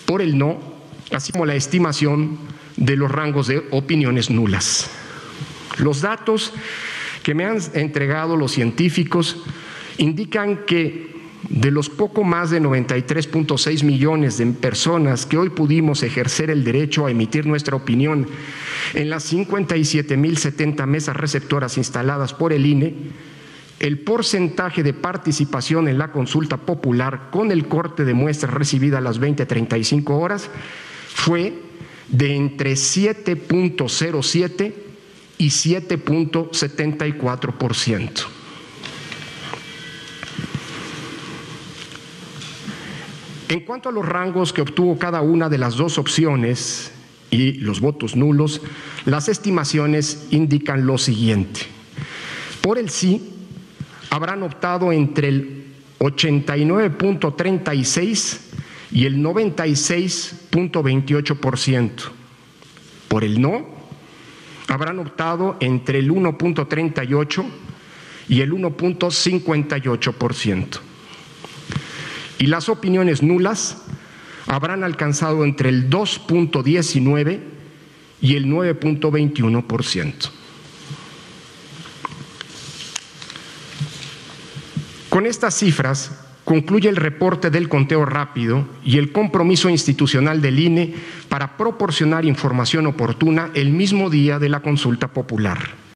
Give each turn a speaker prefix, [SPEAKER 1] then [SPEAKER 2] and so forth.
[SPEAKER 1] por el no, así como la estimación de los rangos de opiniones nulas. Los datos que me han entregado los científicos indican que de los poco más de 93.6 millones de personas que hoy pudimos ejercer el derecho a emitir nuestra opinión en las 57.070 mesas receptoras instaladas por el INE, el porcentaje de participación en la consulta popular con el corte de muestras recibida a las 20:35 horas fue de entre 7.07 y 7.74%. En cuanto a los rangos que obtuvo cada una de las dos opciones y los votos nulos, las estimaciones indican lo siguiente. Por el sí, habrán optado entre el 89.36 y el 96.28%. Por el no, habrán optado entre el 1.38 y el 1.58%. Y las opiniones nulas habrán alcanzado entre el 2.19 y el 9.21%. Con estas cifras concluye el reporte del conteo rápido y el compromiso institucional del INE para proporcionar información oportuna el mismo día de la consulta popular.